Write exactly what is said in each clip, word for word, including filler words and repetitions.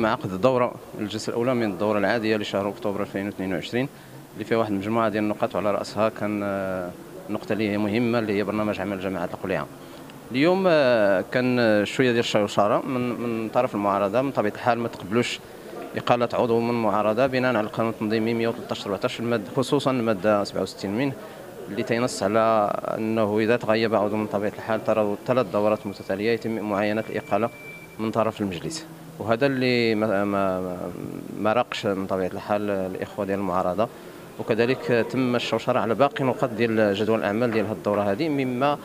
تم عقد الدورة الجلسة الأولى من الدورة العادية لشهر أكتوبر ألفين واثنين وعشرين اللي فيها واحد المجموعة ديال النقاط، وعلى رأسها كان النقطة اللي هي مهمة اللي هي برنامج عمل جماعة القليعة. اليوم كان شوية ديال الشوشرة من من طرف المعارضة. من طبيعة الحال ما تقبلوش إقالة عضو من المعارضة بناء على القانون التنظيمي مئة وثلاثة عشر أربعة عشر خصوصا المادة سبعة وستين منه اللي تينص على أنه إذا تغيب عضو من طبيعة الحال ترى ثلاث دورات متتالية يتم معاينة الإقالة من طرف المجلس، وهذا اللي ما ما ما راقش من طبيعة الحال الإخوة ديال المعارضة. وكذلك تم الشوشرة على باقي نقاط ديال جدول الأعمال ديال هذه الدورة هذه، مما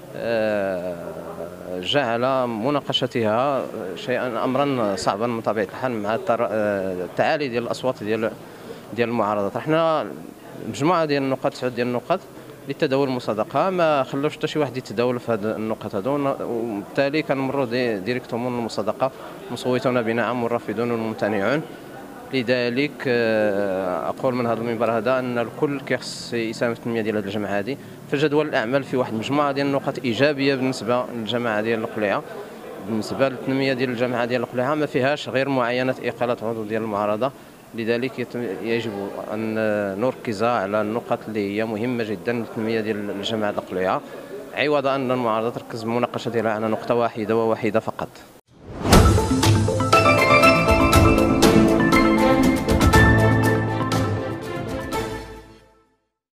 جعل مناقشتها شيئا امرا صعبا من طبيعه الحال مع التعالي ديال الاصوات ديال ديال المعارضه. حنا مجموعه ديال النقاط، تسعود ديال النقاط للتداول المصادقه، ما خلوش حتى شي واحد يتداول في هذه النقاط هذو، وبالتالي كنمروا دي ديريكتومون المصادقه، مصوتون بنعم والرافضون والممتنعون. لذلك اقول من هذا المنبر هذا ان الكل كيخص يساهم في التنميه ديال هذه الجماعه هذه. في جدول الاعمال في واحد المجموعه ديال النقاط ايجابيه بالنسبه للجماعه ديال القليعه. بالنسبه للتنميه ديال الجماعه ديال القليعه ما فيهاش غير معاينه اقاله عضو ديال المعارضه. لذلك يجب ان نركز على النقط اللي هي مهمه جدا للتنميه ديال الجماعه القليعه، عوض ان المعارضه تركز بمناقشتها على نقطه واحده وواحده فقط.